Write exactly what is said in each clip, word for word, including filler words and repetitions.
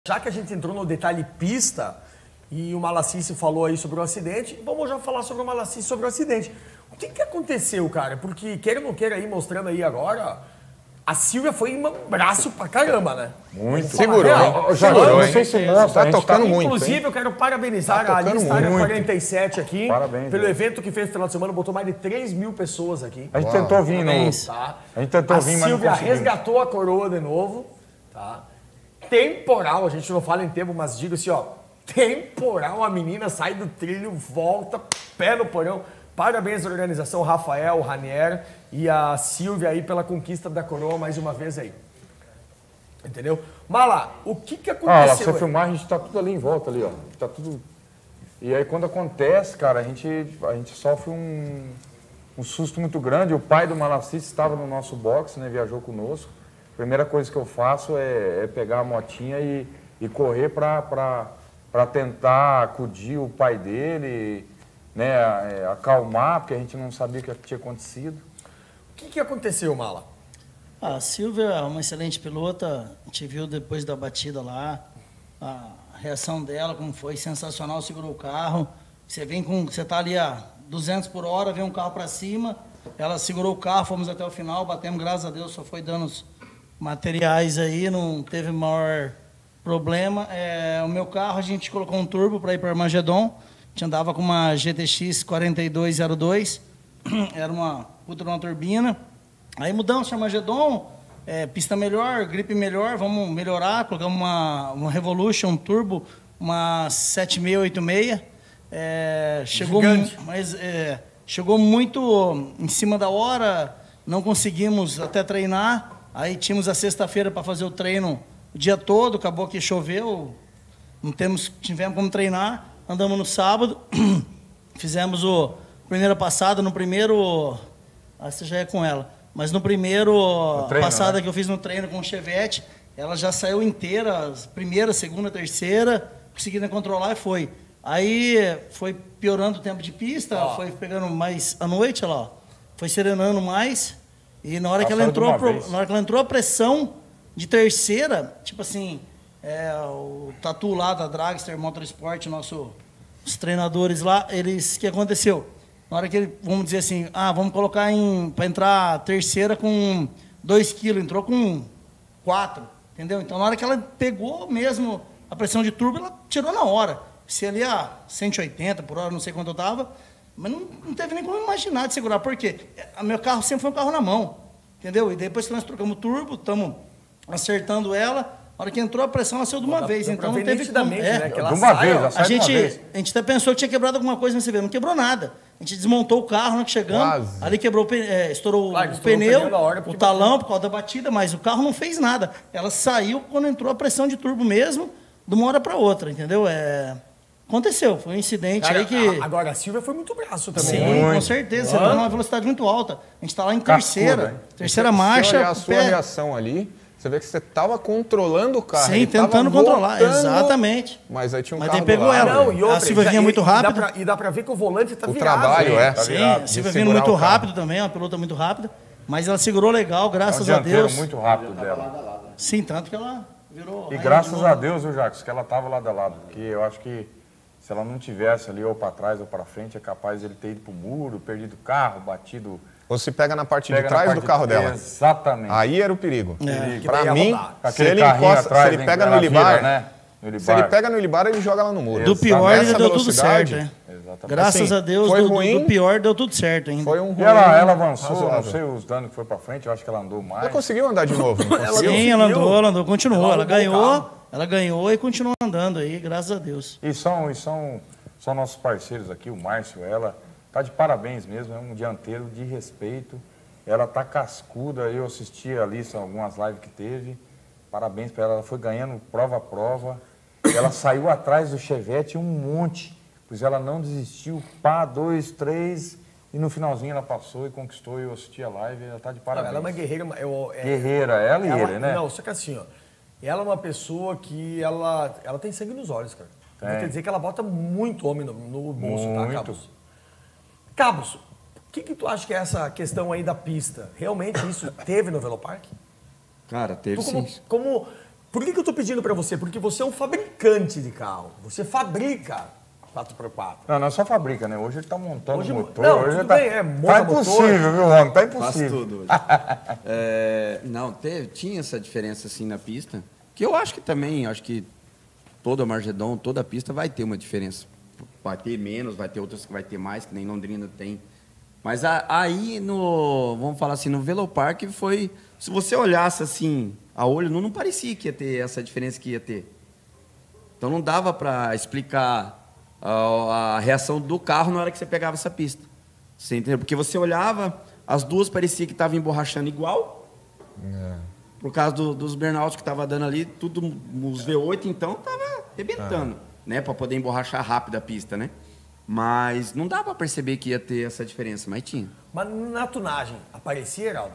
Já que a gente entrou no detalhe pista e o Malacice falou aí sobre o acidente, vamos já falar sobre o Malacice, sobre o acidente. O que que aconteceu, cara? Porque, queira ou não queira aí, mostrando aí agora, a Silvia foi um braço pra caramba, né? Muito. Segurou. Eu, já Segurou, não sei se mostra, tá tocando muito. Inclusive, hein? eu quero parabenizar tá a Lista muito. quarenta e sete aqui, Parabéns, pelo Deus. evento que fez no final de semana, botou mais de três mil pessoas aqui. A gente Uau. tentou vir, não. Tá? A gente tentou a vir, mas não Silvia conseguimos. resgatou a coroa de novo, tá? Temporal, a gente não fala em tempo, mas diga assim, ó, temporal, a menina sai do trilho, volta, pé no porão. Parabéns à organização, Rafael, Ranier e a Silvia aí pela conquista da coroa mais uma vez aí. Entendeu? Mala, o que que aconteceu? Ah, lá, se você filmar, a gente tá tudo ali em volta ali, ó. Tá tudo... E aí quando acontece, cara, a gente, a gente sofre um, um susto muito grande. O pai do Malacice estava no nosso box, né, viajou conosco. A primeira coisa que eu faço é, é pegar a motinha e, e correr para tentar acudir o pai dele, né, é, acalmar, porque a gente não sabia o que tinha acontecido. O que que aconteceu, Mala? A Silvia é uma excelente pilota, a gente viu depois da batida lá, a reação dela, como foi sensacional, segurou o carro. Você vem com, você tá ali a duzentos por hora, vem um carro para cima, ela segurou o carro, fomos até o final, batemos, graças a Deus, só foi danos materiais aí, não teve maior problema. É, o meu carro, a gente colocou um turbo para ir para Armagedon, a gente andava com uma G T X quarenta e dois zero dois, era uma puta uma turbina. Aí mudamos para Armagedon, é, pista melhor, gripe melhor, vamos melhorar, colocamos uma, uma Revolution Turbo, uma sete seis oito seis, é, chegou, mas, é, chegou muito em cima da hora, não conseguimos até treinar. Aí tínhamos a sexta-feira para fazer o treino o dia todo, acabou que choveu, não temos, tivemos como treinar, andamos no sábado, fizemos o primeira passada, no primeiro, essa já é com ela, mas no primeiro no treino, passada né? que eu fiz no treino com o Chevette, ela já saiu inteira, primeira, segunda, terceira, conseguindo controlar e foi. Aí foi piorando o tempo de pista, oh. foi pegando mais à noite, olha lá, foi serenando mais. E na hora, que ela entrou, pro, na hora que ela entrou a pressão de terceira, tipo assim, é, o Tatu lá da Dragster Motorsport, nosso, os treinadores lá, eles, o que aconteceu? Na hora que ele, vamos dizer assim, ah, vamos colocar em, para entrar terceira com dois quilos, entrou com quatro, entendeu? Então na hora que ela pegou mesmo a pressão de turbo, ela tirou na hora. Se ali a cento e oitenta por hora, não sei quanto eu estava, mas não, não teve nem como imaginar de segurar. Por quê? O meu carro sempre foi um carro na mão, entendeu? E depois que nós trocamos o turbo, estamos acertando ela, na hora que entrou a pressão, ela saiu de uma dá, vez. Dá então não teve como... É, né? de uma sai, vez, ó, a, gente, vez. a gente até pensou que tinha quebrado alguma coisa, mas você vê, não quebrou nada. A gente desmontou o carro, na que chegamos, Quase. ali quebrou, é, estourou claro, o estourou pneu, o, hora, o talão por causa da batida, mas o carro não fez nada. Ela saiu quando entrou a pressão de turbo mesmo, de uma hora para outra, entendeu? É... Aconteceu, foi um incidente Cara, aí que... Agora, a Silvia foi muito braço também. Sim, muito. com certeza. Você está numa velocidade muito alta. A gente está lá em Cascuda, terceira. hein? Terceira se marcha. Se olhar a sua pé... reação ali, você vê que você estava controlando o carro. Sim, tentando controlar, voltando, exatamente. Mas aí tinha um mas carro daí pegou do lado, ela. Não, e outra, a Silvia vinha muito rápido. E dá para ver que o volante está o virado. O trabalho, é. Tá Sim, a Silvia vindo muito rápido também, é uma pilota muito rápida. Mas ela segurou legal, graças é um a Deus. muito rápido dela. Sim, tanto que ela virou... E graças a Deus, viu, Jacques, que ela estava lado a lado. Porque eu acho que se ela não tivesse ali ou para trás ou para frente, é capaz de ele ter ido para o muro, perdido o carro, batido... Ou se pega na parte pega de trás parte do carro de... dela. Exatamente. Aí era o perigo. É. Para mim, se ele, encosta, atrás, se ele pega no Ilibar, né? no se ele pega no Ilibar, ele joga lá no muro. Do pior, ainda deu tudo certo, né? Graças assim, a Deus, foi do, ruim, do pior deu tudo certo ainda. Foi um ruim. E ela, ela avançou, razoável. não sei os danos que foi para frente, eu acho que ela andou mais. Ela conseguiu andar de novo, não ela Sim, ela andou, ela andou, continuou. Ela, ela ganhou, ela ganhou e continuou andando aí, graças a Deus. E são, e são, são nossos parceiros aqui, o Márcio, ela tá de parabéns mesmo, é um dianteiro de respeito. Ela tá cascuda, eu assisti ali são algumas lives que teve. Parabéns para ela, ela foi ganhando prova a prova. Ela saiu atrás do Chevette um monte, pois ela não desistiu, pá, dois, três, e no finalzinho ela passou e conquistou, eu assisti a live, ela tá de parabéns. Ela é uma guerreira... Eu, é, guerreira, ela e ela, ele, né? Não, só que assim, ó, ela é uma pessoa que ela, ela tem sangue nos olhos, cara. Então, quer dizer que ela bota muito homem no, no bolso, muito. Tá, Cabos? Cabos, o que, que tu acha que é essa questão aí da pista? Realmente isso teve no Velopark? Cara, teve tu como, sim. Como Por que, que eu tô pedindo para você? Porque você é um fabricante de carro. Você fabrica quatro por quatro. Não, não é só fabrica, né? Hoje ele tá montando Hoje, motor. não, hoje tudo ele tá, bem, é, monta tá motor. impossível, viu, homem? Tá Faz impossível. tudo hoje. É, não, teve, tinha essa diferença assim na pista, que eu acho que também, acho que toda Margedon, toda pista vai ter uma diferença. Vai ter menos, vai ter outras que vai ter mais, que nem Londrina tem. Mas a, aí, no, vamos falar assim, no Velopark foi... Se você olhasse assim, a olho, não, não parecia que ia ter essa diferença que ia ter. Então não dava para explicar a, a reação do carro na hora que você pegava essa pista. Você entendeu? Porque você olhava, as duas parecia que estavam emborrachando igual. É. Por causa do, dos burnouts que estava dando ali, tudo, os V oito então estava arrebentando, é. né? Para poder emborrachar rápido a pista, né? Mas não dava para perceber que ia ter essa diferença, mas tinha. Mas na tunagem, aparecia, Heraldo?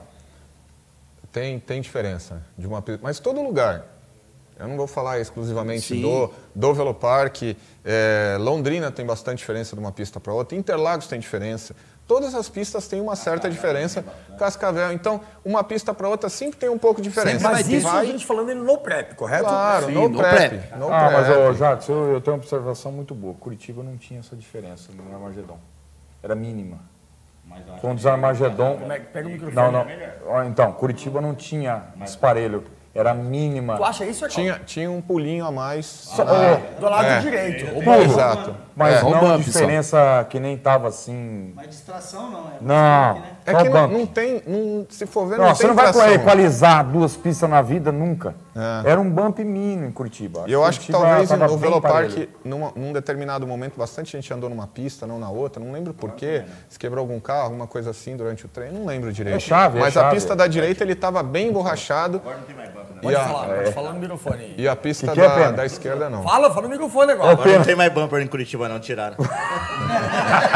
Tem, tem diferença de uma pista, mas todo lugar. Eu não vou falar exclusivamente Sim. do, do Velopark. É, Londrina tem bastante diferença de uma pista para outra. Interlagos tem diferença. Todas as pistas têm uma certa diferença. Cascavel. Então, uma pista para outra sempre tem um pouco de diferença. Mas isso vai... a gente falando no prep, correto? Claro, Sim, no, no prep. prep. No Ah, mas, prep. ô, Jacques, eu, eu tenho uma observação muito boa. Curitiba não tinha essa diferença no Armagedon. Era mínima. Quando os Armagedon... Pega o microfone. Não, não. Ó, então, Curitiba não tinha disparelho. Era mínima. Tu acha isso, Heraldo? Tinha, tinha um pulinho a mais. Só- na- Do lado É. direito. O Pulo. Exato. Mas É, não um a bump diferença que nem tava assim... Mas distração não, é. Não. Né? É Só que não, bump. não tem, não- se for ver, não, Não, tem você não vai tração. equalizar duas pistas na vida nunca. É. Era um bump mínimo em Curitiba. E eu acho que Curitiba talvez tava no bem Velopark, parelho. numa, num determinado momento, bastante gente andou numa pista, não na outra, não lembro porquê, se quebrou algum carro, alguma coisa assim durante o treino, não lembro direito. É chave, é Mas a chave. pista da direita ele estava bem emborrachado Pode e a, falar, pode falar no microfone aí. e a pista Que que é, da, Pena? da esquerda não. Fala, fala no microfone agora. Agora não tem mais bumper em Curitiba, não, tiraram.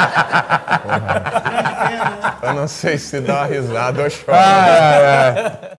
Eu não sei se dá risada ou choro. Ah, é, é.